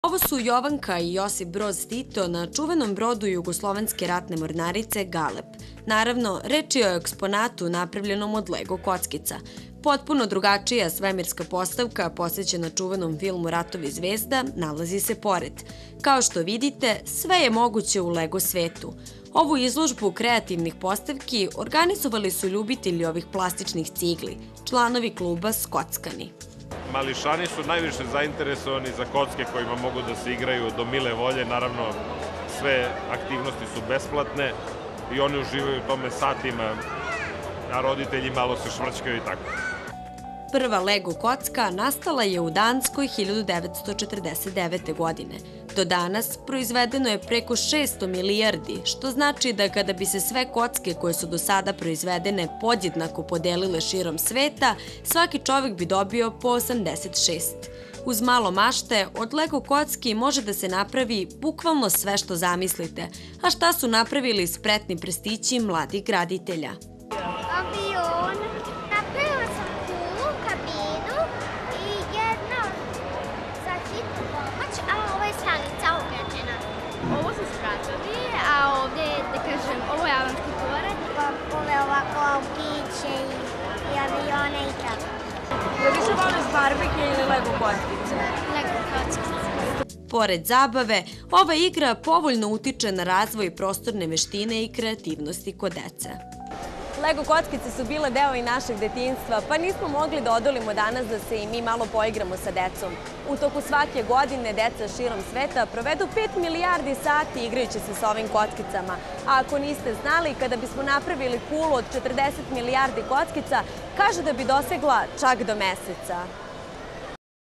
Ovo su Jovanka i Josip Broz Tito na čuvenom brodu Jugoslovenske ratne mornarice Galeb. Naravno, reč je o eksponatu napravljenom od Lego kockica. Potpuno drugačija svemirska postavka, posvećena čuvenom filmu Ratovi zvezda, nalazi se pored. Kao što vidite, sve je moguće u Lego svetu. Ovu izložbu kreativnih postavki organizovali su ljubitelji ovih plastičnih cigli, članovi kluba Skockani. Mališani su najviše zainteresovani za kocke kojima mogu da se igraju do mile volje. Naravno, sve aktivnosti su besplatne i oni uživaju u tome satima, a roditelji malo se švrćkaju i tako. Prva Lego kocka nastala je u Danskoj 1949. godine. Do danas proizvedeno je preko 600 milijardi, što znači da kada bi se sve kocke koje su do sada proizvedene podjednako podelile širom sveta, svaki čovek bi dobio po 86. Uz malo mašte, od Lego kocki može da se napravi bukvalno sve što zamislite. A šta su napravili spretni prstići mladih graditelja? Avion, napravila sam kulu, kabinu i jedno za hitnu pomoć, a ovo je stanica ograđena. Ovo su spratovi, a ovde, da kažem, ovo je avanski pored. Ove ovako autiće i avione i tako. Da više voliš barbike ili Lego kockice? Lego kockice. Pored zabave, ova igra povoljno utiče na razvoj prostorne veštine i kreativnosti kod dece. Lego kockice su bile deo i našeg detinjstva, pa nismo mogli da odolimo danas da se i mi malo poigramo sa decom. U toku svake godine deca širom sveta provedu 5 milijardi sati igrajući se sa ovim kockicama. A ako niste znali, kada bismo napravili kulu od 40 milijardi kockica, kaže da bi dosegla čak do meseca.